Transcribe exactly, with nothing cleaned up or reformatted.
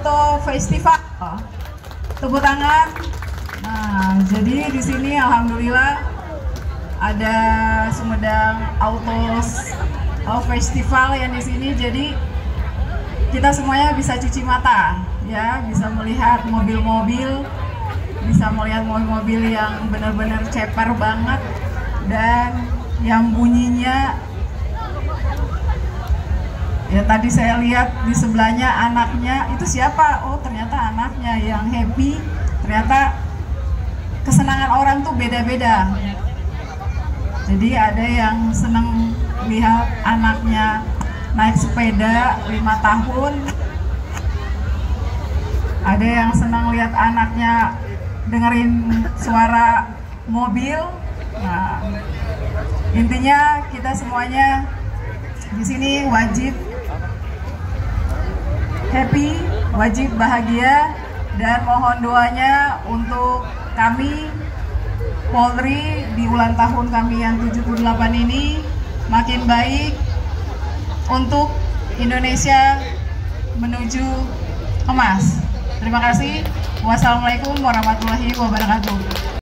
Auto Festival. Tepuk tangan. Nah, jadi di sini alhamdulillah ada Sumedang Auto Auto Festival yang di sini. Jadi kita semuanya bisa cuci mata, ya, bisa melihat mobil-mobil, bisa melihat mobil-mobil yang benar-benar ceper banget dan yang bunyinya. Ya tadi saya lihat di sebelahnya anaknya, itu siapa? Oh ternyata anaknya yang happy. Ternyata kesenangan orang tuh beda-beda. Jadi ada yang senang lihat anaknya naik sepeda lima tahun. Ada yang senang lihat anaknya dengerin suara mobil. Nah, intinya kita semuanya di sini wajib happy, wajib bahagia, dan mohon doanya untuk kami Polri di ulang tahun kami yang tujuh puluh delapan ini makin baik untuk Indonesia menuju emas. Terima kasih. Wassalamualaikum warahmatullahi wabarakatuh.